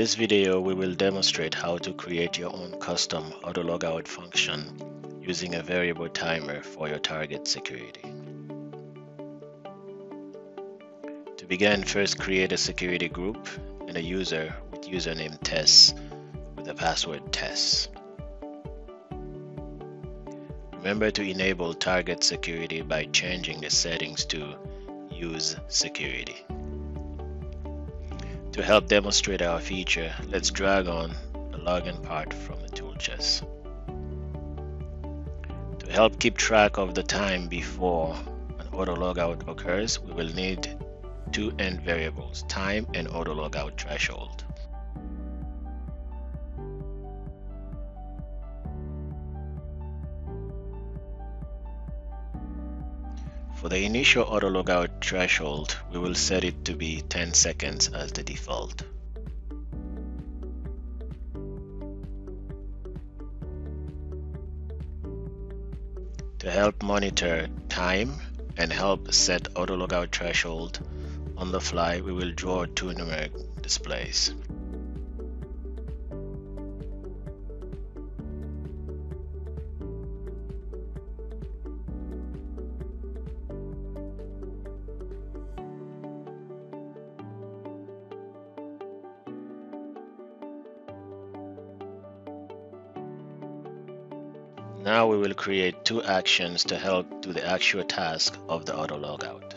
this video, we will demonstrate how to create your own custom auto logout function using a variable timer for your target security. To begin, first create a security group and a user with username Tess with the password Tess. Remember to enable target security by changing the settings to Use Security. To help demonstrate our feature, let's drag on the login part from the tool chest. To help keep track of the time before an auto logout occurs, we will need two end variables, time and auto logout threshold. For the initial auto logout threshold, we will set it to be 10 seconds as the default. To help monitor time and help set auto logout threshold on the fly, we will draw two numeric displays. Now we will create two actions to help do the actual task of the auto logout.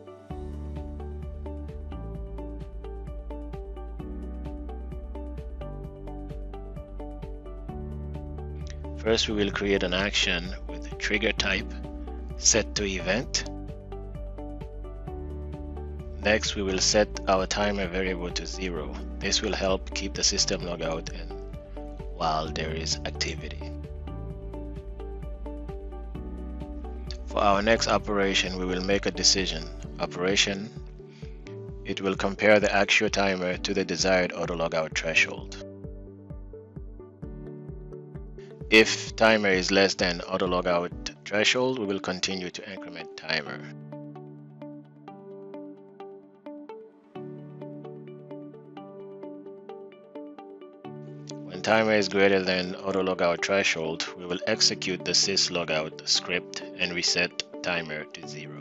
First, we will create an action with trigger type set to event. Next, we will set our timer variable to 0. This will help keep the system logout in while there is activity. For our next operation, we will make a decision operation. It will compare the actual timer to the desired auto logout threshold. If timer is less than auto logout threshold, we will continue to increment timer. When timer is greater than auto logout threshold, we will execute the syslogout script and reset timer to 0.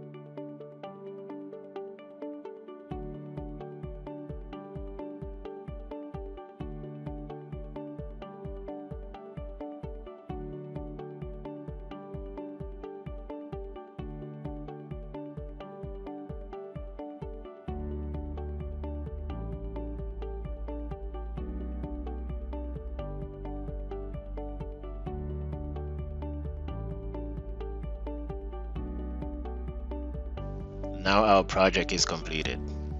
Now our project is completed.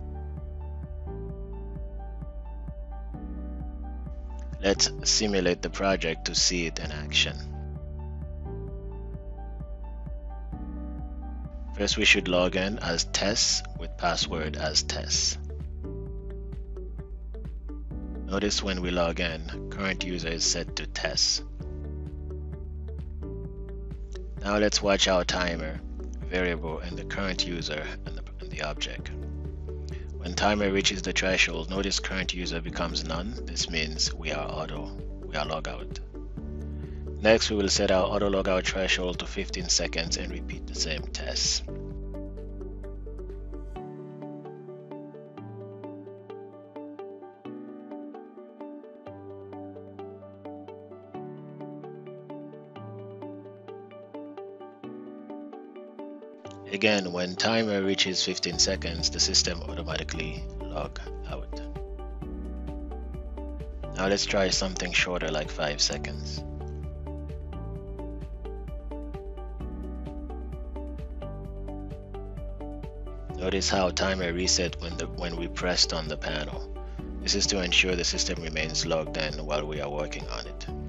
Let's simulate the project to see it in action. First, we should log in as Tess with password as Tess. Notice when we log in, current user is set to Tess. Now let's watch our timer variable and the current user and the object. When timer reaches the threshold, notice current user becomes none. This means we are logout. Next, we will set our auto logout threshold to 15 seconds and repeat the same test. Again, when timer reaches 15 seconds, the system automatically log out. Now let's try something shorter like 5 seconds. Notice how timer reset when we pressed on the panel. This is to ensure the system remains logged in while we are working on it.